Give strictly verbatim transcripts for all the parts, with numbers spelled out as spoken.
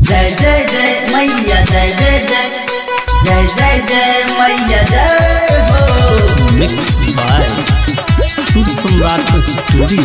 जय जय जय मैया जय जय जय जय जय जय मैया जय हो। मिक्स बाय सुर सम्राट स्टूडियो।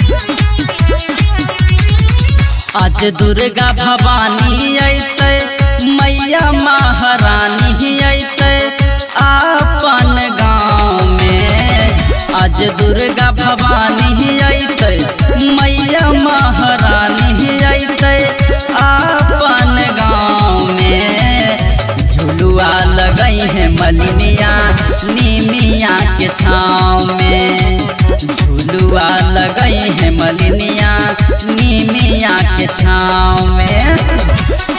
आज दुर्गा भवानी अइतै मैया महारानी अइतै अपन गाँव में। आज दुर्गा भवानी अइतै मैया महारानी अइतै अपन गाँव में। झुलुआ लगई है मलिनिया नीमिया के छाँव में। झुलुआ लगई है मलिनिया नीमिया के छाँव में।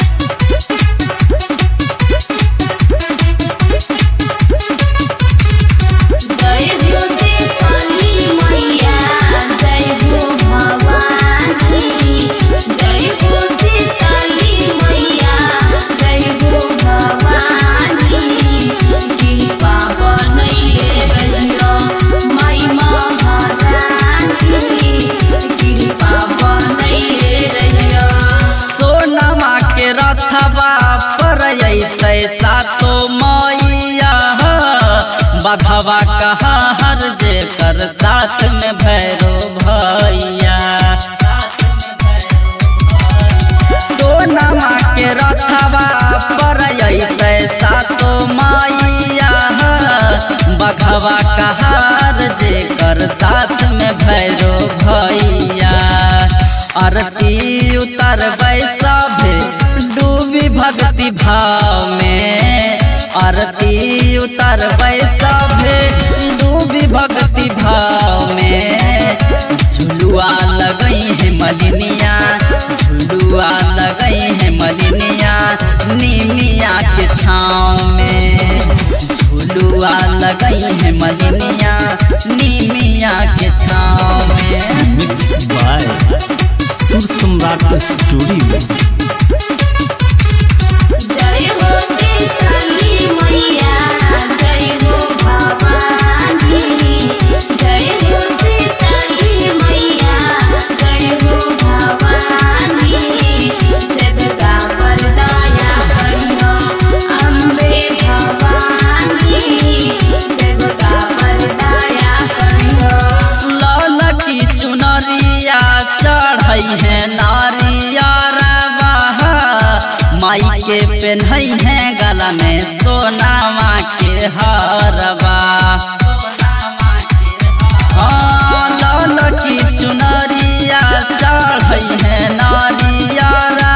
सातो मैया बघवा कहा हर जे कर साथ में भैरो भैया। सोनमा के रथवा पर अइतै सातो मैया बघवा कहा हर जे कर साथ में भैरो भैया। आरती उतरबै सभे डूबी भक्ति भाव में। आरती उतरबै सभे डूबी भक्ति भाव में। झुलुआ लगई है मलिनिया झुलुआ लगई है मलिनिया नीमिया के छाँव में। झुलुआ लगई है मलिनिया नीमिया के छाँव में। मिक्स बाय सुर सम्राट स्टूडियो। जय हो सीताली मैया जय हो भवानी। जय हो सीताली मैया जय हो भवानी। सेवका पर दया करियो अम्बे भवानी। सेवका पर दया करियो। लाल की चुनरिया चढ़ई है नारिया माई के पेन्हई है गला में सोनामा के हरवा। हाँ लाल की चुनरिया चढ़ई है नारिया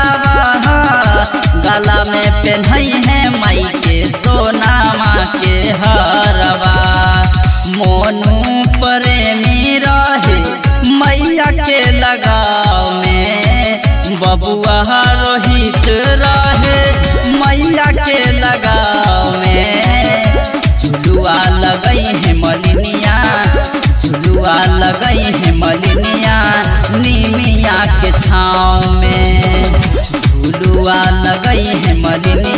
गला में पेन्हई है माई के सोनामा के हरवा। मोनू प्रेमी रहे मैया के लगाव में। बबुआ रोहित रहे मैया के लगाव में। झुलुआ लगई है मलिनिया झुलुआ लगई है मलिनिया नीमिया के छाँव में। झुलुआ लगई है मलिनिया